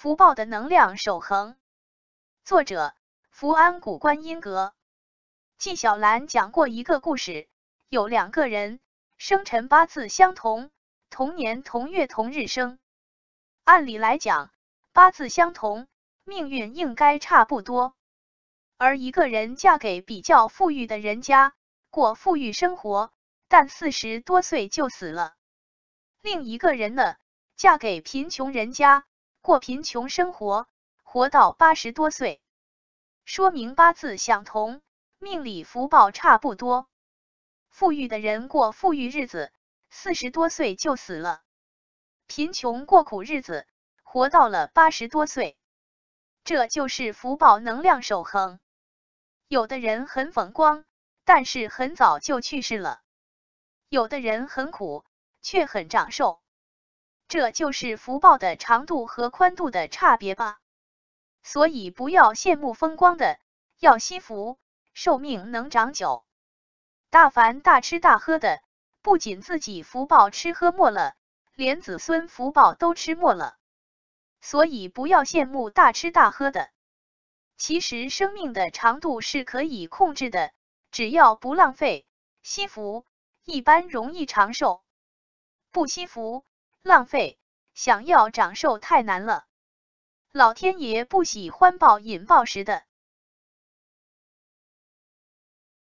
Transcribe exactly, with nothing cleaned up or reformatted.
福报的能量守恒。作者：福安谷观音阁。纪晓岚讲过一个故事，有两个人生辰八字相同，同年同月同日生。按理来讲，八字相同，命运应该差不多。而一个人嫁给比较富裕的人家，过富裕生活，但四十多岁就死了。另一个人呢，嫁给贫穷人家，过贫穷生活，活到八十多岁。说明八字相同，命里福报差不多。富裕的人过富裕日子，四十多岁就死了；贫穷过苦日子，活到了八十多岁。这就是福报能量守恒。有的人很风光，但是很早就去世了；有的人很苦，却很长寿。这就是福报的长度和宽度的差别吧。所以不要羡慕风光的，要惜福，寿命能长久。大凡大吃大喝的，不仅自己福报吃喝没了，连子孙福报都吃没了。所以不要羡慕大吃大喝的。其实生命的长度是可以控制的，只要不浪费，惜福，一般容易长寿。不惜福，浪费，想要长寿太难了。老天爷不喜欢暴饮暴食的。